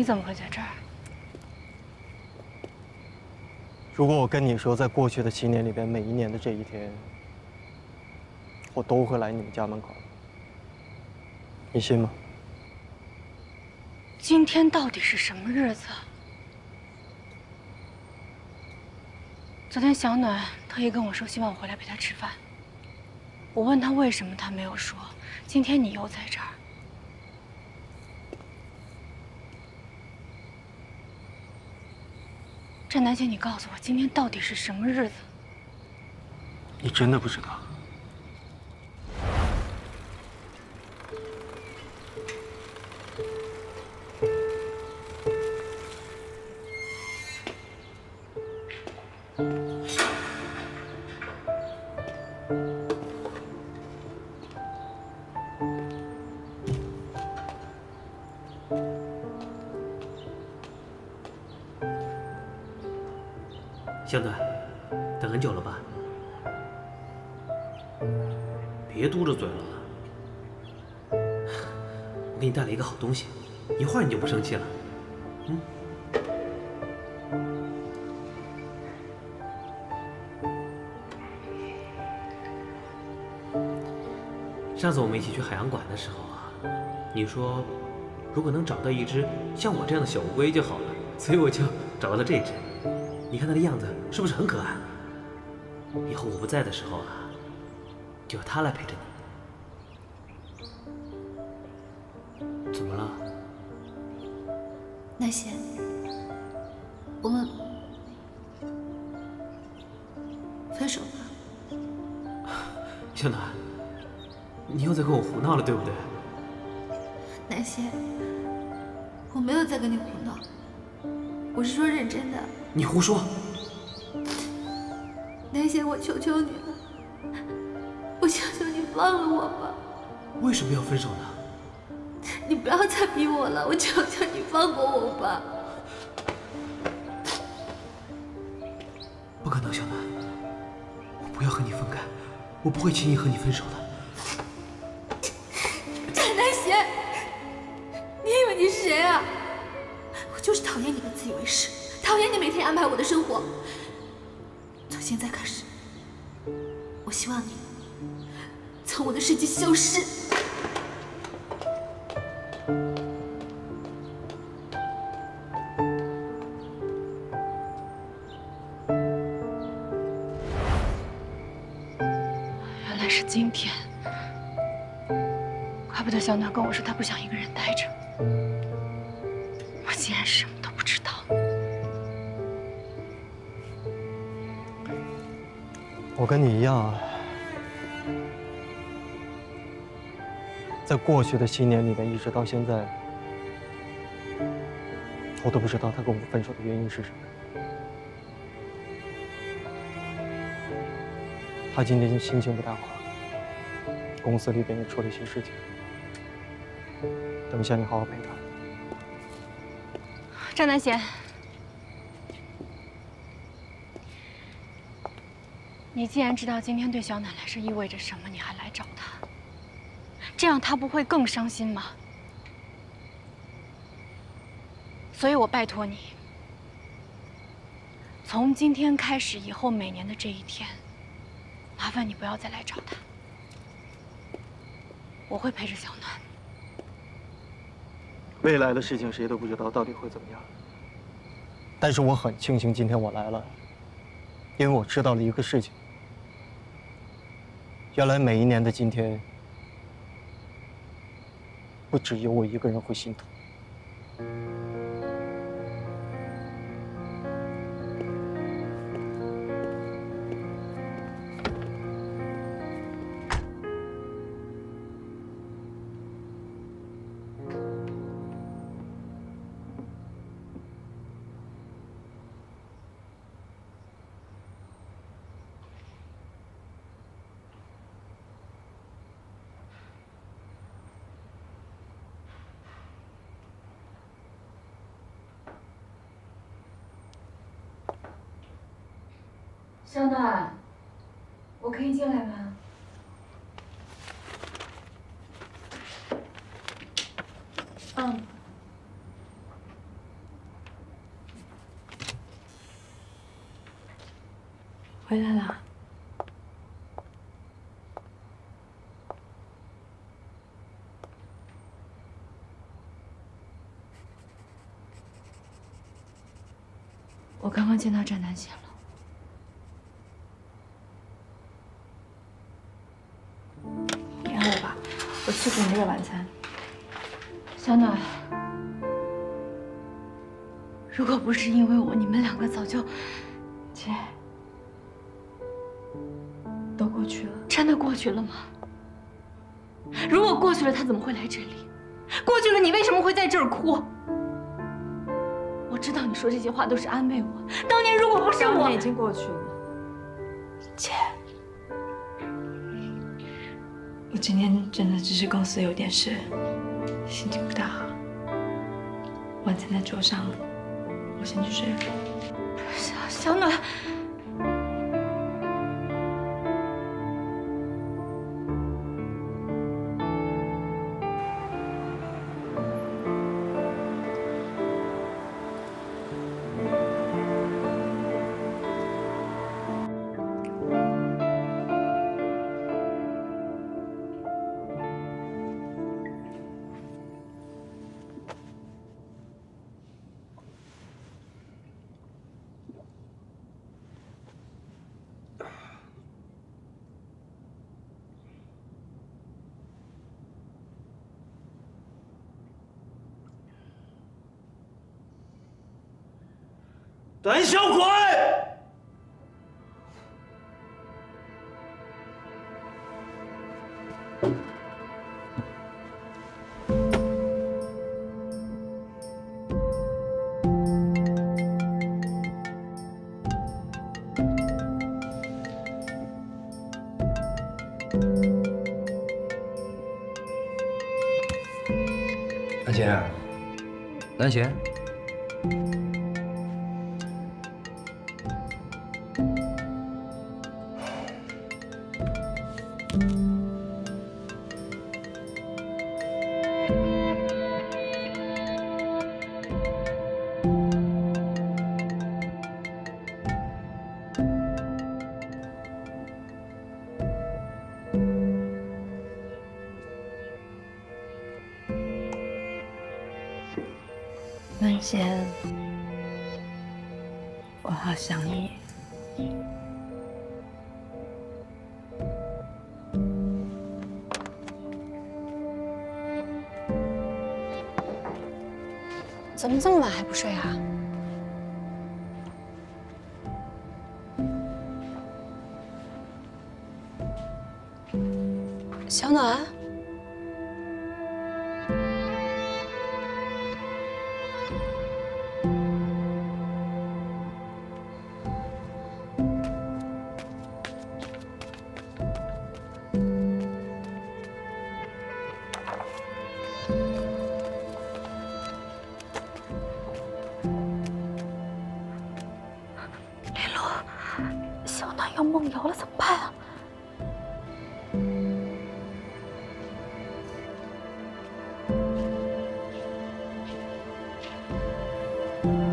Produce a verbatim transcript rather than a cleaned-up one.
你怎么会在这儿？ 如果我跟你说，在过去的七年里边，每一年的这一天，我都会来你们家门口，你信吗？ 今天到底是什么日子？昨天小暖特意跟我说，希望我回来陪她吃饭。我问她为什么，她没有说。今天你又在这儿。 战南姐，你告诉我，今天到底是什么日子？ 你真的不知道？ 小暖，等很久了吧？别嘟着嘴了。我给你带了一个好东西，一会儿你就不生气了。嗯。上次我们一起去海洋馆的时候啊，你说如果能找到一只像我这样的小乌龟就好了，所以我就找到了这只。 你看它的样子是不是很可爱？以后我不在的时候啊，就由它来陪着你。怎么了？ 南贤，我们分手吧。 小暖，你又在跟我胡闹了，对不对？ 南贤，我没有在跟你胡闹，我是说认真的。 你胡说！ 南贤，我求求你了，我求求你放了我吧！ 为什么要分手呢？ 你不要再逼我了，我求求你放过我吧！ 不可能，小暖，我不要和你分开，我不会轻易和你分手的。 战南贤，你以为你是谁啊？我就是讨厌你的自以为是。 讨厌你每天安排我的生活。从现在开始，我希望你从我的世界消失。 原来是今天，怪不得小暖跟我说她不想一个人待着。我竟然什么都不知道。 我跟你一样，在过去的七年里面，一直到现在，我都不知道他跟我分手的原因是什么。他今天心情不太好，公司里边也出了一些事情。等一下，你好好陪他。 张南贤。 你既然知道今天对小暖来说意味着什么，你还来找她，这样她不会更伤心吗？所以我拜托你，从今天开始，以后每年的这一天，麻烦你不要再来找她，我会陪着小暖。 未来的事情谁都不知道到底会怎么样，但是我很庆幸今天我来了，因为我知道了一个事情。 原来每一年的今天，不只有我一个人会心疼。 小暖，我可以进来吗？嗯。 回来啦。 我刚刚见到战南贤了。 你按我吧，我去煮你这个晚餐。 小暖，如果不是因为我，你们两个早就…… 姐，都过去了。 真的过去了吗？如果过去了，他怎么会来这里？过去了，你为什么会在这儿哭？我知道你说这些话都是安慰我。当年如果不是我， 当年已经过去了。姐，我今天真的只是公司有点事，心情不大好。晚餐在桌上，我先去睡了。 小小暖。 胆小鬼！ 南贤，南贤。 南贤，我好想你。 怎么这么晚还不睡啊？小暖。 要梦游了怎么办啊？ 嗯。